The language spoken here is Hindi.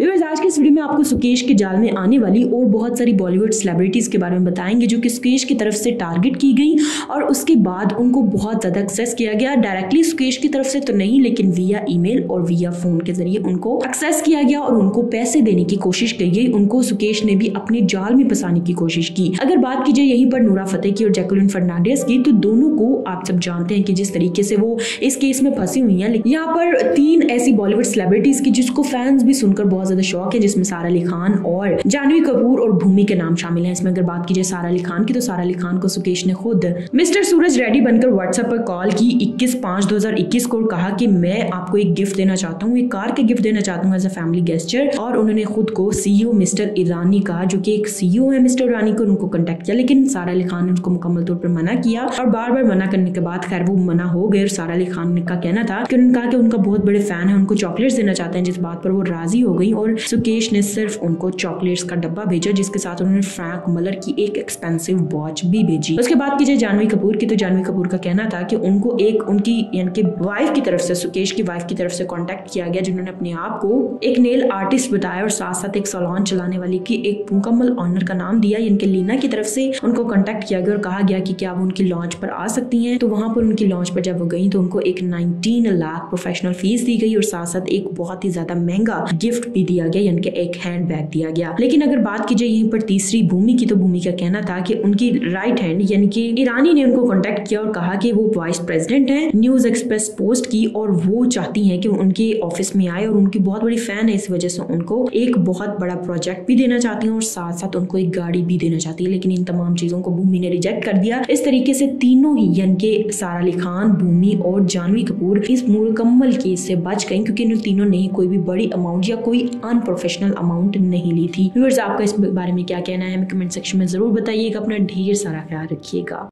व्यूअर्स, आज के इस वीडियो में आपको सुकेश के जाल में आने वाली और बहुत सारी बॉलीवुड सेलिब्रिटीज के बारे में बताएंगे जो कि सुकेश की तरफ से टारगेट की गई और उसके बाद उनको बहुत ज्यादा एक्सेस किया गया। डायरेक्टली सुकेश की तरफ से तो नहीं, लेकिन विया ईमेल और विया फोन के जरिए उनको एक्सेस किया गया और उनको पैसे देने की कोशिश की गई। उनको सुकेश ने भी अपने जाल में फंसाने की कोशिश की। अगर बात की जाए यहीं पर नूरा फतेही की और जैकुलिन फर्नांडिस की, तो दोनों को आप सब जानते हैं कि जिस तरीके से वो इस केस में फंसी हुई है। यहाँ पर 3 ऐसी बॉलीवुड सेलिब्रिटीज की जिसको फैंस भी सुनकर बहुत ज्यादा शौक है, जिसमें सारा अली खान और जानवी कपूर और भूमि के नाम शामिल हैं। इसमें अगर बात की जाए सारा अली खान की, तो सारा अली खान को सुकेश ने खुद मिस्टर सूरज रेड्डी बनकर व्हाट्सएप पर कॉल की 21/5/2021 को, कहा कि मैं आपको एक गिफ्ट देना चाहता हूँ, एक कार के गिफ्ट देना चाहता हूँ एज अ फैमिली गेस्चर। और उन्होंने खुद को सीईओ मिस्टर ईरानी का, जो कि एक सीईओ है मिस्टर ईरानी को, उनको कॉन्टेक्ट किया, लेकिन सारा अली खान ने उनको मुकम्मल तौर पर मना किया और बार बार मना करने के बाद खैर वो मना हो गए। और सारा अली खान का कहना था कि उन्होंने कहा कि उनका बहुत बड़े फैन है, उनको चॉकलेट्स देना चाहते हैं, जिस बात पर वो राजी हो गई और सुकेश ने सिर्फ उनको चॉकलेट्स का डब्बा भेजा, जिसके साथ उन्होंने फ्रैंक मलर की एक एक्सपेंसिव वॉच भी भेजी। उसके बाद की जाए जानवी कपूर की, तो जानवी कपूर का कहना था कि उनको एक उनकी यानी कि वाइफ की तरफ से, सुकेश की वाइफ की तरफ से कांटेक्ट किया गया, जिन्होंने अपने आप को एक नेल आर्टिस्ट बताया और साथ साथ एक सैलून चलाने वाली की एक मुकम्मल ऑनर का नाम दिया, यानी कि लीना की तरफ से उनको कांटेक्ट किया गया और कहा गया कि क्या वो उनकी लॉन्च पर आ सकती हैं। तो वहां पर उनकी लॉन्च पर जब वो गई तो उनको एक 19 लाख प्रोफेशनल फीस दी गई और साथ साथ एक बहुत ही ज्यादा महंगा गिफ्ट भी दिया गया, यानी कि एक हैंड बैग दिया गया। लेकिन अगर बात की जाए यहीं पर तीसरी भूमि की, तो भूमि का कहना था कि उनकी राइट हैंड यानी कि ईरानी ने उनको कांटेक्ट किया और कहा कि वो वाइस प्रेसिडेंट हैं न्यूज एक्सप्रेस पोस्ट की और वो चाहती हैं कि उनके ऑफिस में आए और उनकी बहुत बड़ी फैन है, इस वजह से उनको एक बहुत बड़ा प्रोजेक्ट भी देना चाहती हैं और साथ साथ उनको एक गाड़ी भी देना चाहती है। लेकिन इन तमाम चीजों को भूमि ने रिजेक्ट कर दिया। इस तरीके से तीनों ही यानी कि सारा अली खान, भूमि और जानवी कपूर इस मुकम्मल केस से बच गई, क्योंकि इन तीनों ने कोई भी बड़ी अमाउंट या कोई अनप्रोफेशनल अमाउंट नहीं ली थी। व्यूअर्स, आपका इस बारे में क्या कहना है हमें कमेंट सेक्शन में जरूर बताइएगा। अपना ढेर सारा ख्याल रखिएगा।